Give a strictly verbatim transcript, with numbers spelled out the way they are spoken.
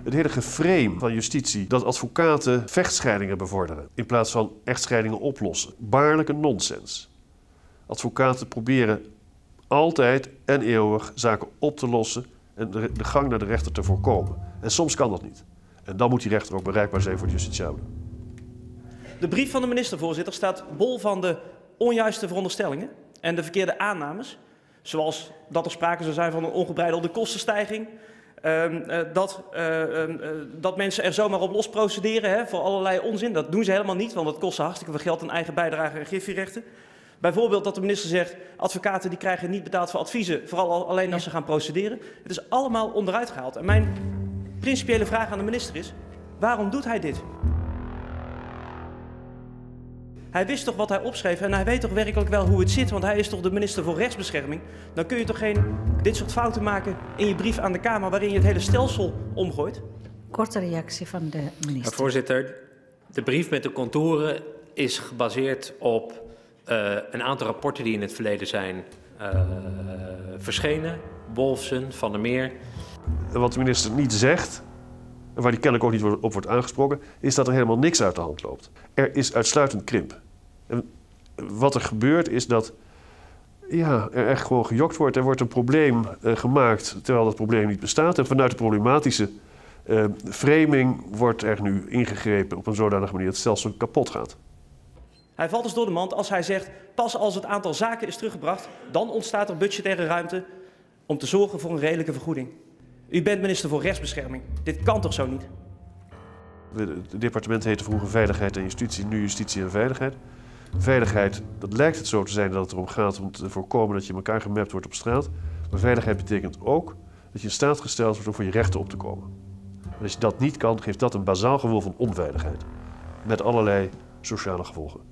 Het hele geframe van justitie dat advocaten vechtscheidingen bevorderen in plaats van echtscheidingen oplossen. Baarlijke nonsens. Advocaten proberen altijd en eeuwig zaken op te lossen en de, de gang naar de rechter te voorkomen. En soms kan dat niet. En dan moet die rechter ook bereikbaar zijn voor de justitiabelen. De brief van de minister-voorzitter staat bol van de onjuiste veronderstellingen en de verkeerde aannames. Zoals dat er sprake zou zijn van een ongebreidelde kostenstijging. Uh, uh, dat, uh, uh, uh, dat mensen er zomaar op los procederen hè, voor allerlei onzin. Dat doen ze helemaal niet, want dat kost hartstikke veel geld aan eigen bijdrage en griffierechten. Bijvoorbeeld dat de minister zegt, advocaten die krijgen niet betaald voor adviezen, vooral alleen als ze gaan procederen. Het is allemaal onderuit gehaald. En mijn principiële vraag aan de minister is, waarom doet hij dit? Hij wist toch wat hij opschreef en hij weet toch werkelijk wel hoe het zit, want hij is toch de minister voor rechtsbescherming. Dan kun je toch geen dit soort fouten maken in je brief aan de Kamer waarin je het hele stelsel omgooit? Korte reactie van de minister. Ja, voorzitter, de brief met de contouren is gebaseerd op uh, een aantal rapporten die in het verleden zijn uh, verschenen. Wolfsen, Van der Meer. Wat de minister niet zegt, en waar die kennelijk ook niet op wordt aangesproken, is dat er helemaal niks uit de hand loopt. Er is uitsluitend krimp. En wat er gebeurt is dat ja, er echt gewoon gejokt wordt. Er wordt een probleem uh, gemaakt terwijl dat probleem niet bestaat. En vanuit de problematische uh, framing wordt er nu ingegrepen op een zodanige manier dat het stelsel kapot gaat. Hij valt dus door de mand als hij zegt, pas als het aantal zaken is teruggebracht, dan ontstaat er budgettaire ruimte om te zorgen voor een redelijke vergoeding. U bent minister voor rechtsbescherming. Dit kan toch zo niet? Het departement heette vroeger Veiligheid en Justitie, nu Justitie en Veiligheid. Veiligheid, dat lijkt het zo te zijn dat het erom gaat om te voorkomen dat je elkaar gemapt wordt op straat. Maar veiligheid betekent ook dat je in staat gesteld wordt om voor je rechten op te komen. En als je dat niet kan, geeft dat een bazaal gevoel van onveiligheid. Met allerlei sociale gevolgen.